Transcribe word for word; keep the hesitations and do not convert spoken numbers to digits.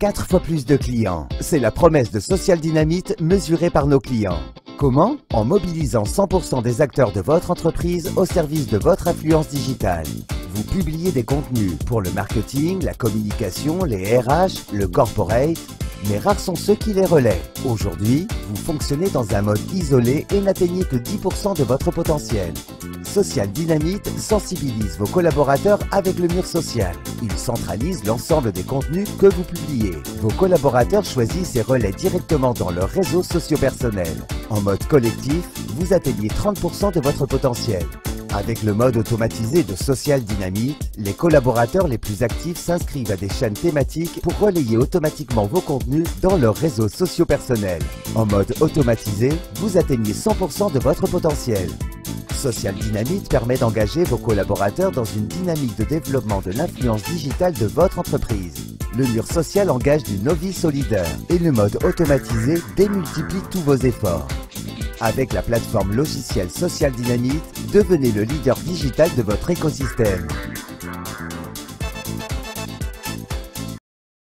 quatre fois plus de clients. C'est la promesse de Social Dynamite mesurée par nos clients. Comment? En mobilisant cent pour cent des acteurs de votre entreprise au service de votre influence digitale. Vous publiez des contenus pour le marketing, la communication, les R H, le corporate, mais rares sont ceux qui les relaient. Aujourd'hui, vous fonctionnez dans un mode isolé et n'atteignez que dix pour cent de votre potentiel. Social Dynamite sensibilise vos collaborateurs avec le mur social. Il centralise l'ensemble des contenus que vous publiez. Vos collaborateurs choisissent et relaient directement dans leurs réseaux socio-personnels. En mode collectif, vous atteignez trente pour cent de votre potentiel. Avec le mode automatisé de Social Dynamite, les collaborateurs les plus actifs s'inscrivent à des chaînes thématiques pour relayer automatiquement vos contenus dans leurs réseaux socio-personnels. En mode automatisé, vous atteignez cent pour cent de votre potentiel. Social Dynamite permet d'engager vos collaborateurs dans une dynamique de développement de l'influence digitale de votre entreprise. Le mur social engage du novice au leader et le mode automatisé démultiplie tous vos efforts. Avec la plateforme logicielle Social Dynamite, devenez le leader digital de votre écosystème.